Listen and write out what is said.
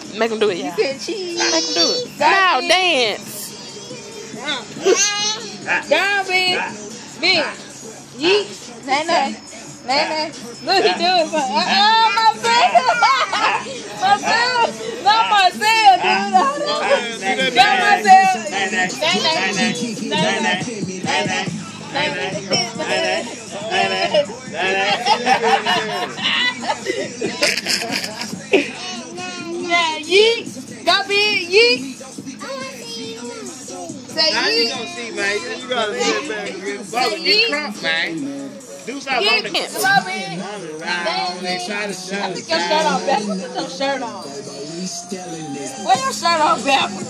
Make him do it, y'all. Make him do it. Now dance. Down, big. Big. Yeet. Nay. Look, he doing something. Oh, Marcel. Marcel. Not Marcel, dude. Go, Marcel. Yeah, yeet. Go, big. Yeet. Say Now you yeet. gonna see, man. You gotta sit back and get crunk, man. Do something on the Come on, big. They try to shut Put your shirt on backwards. Put your shirt on. Wear your shirt on backwards.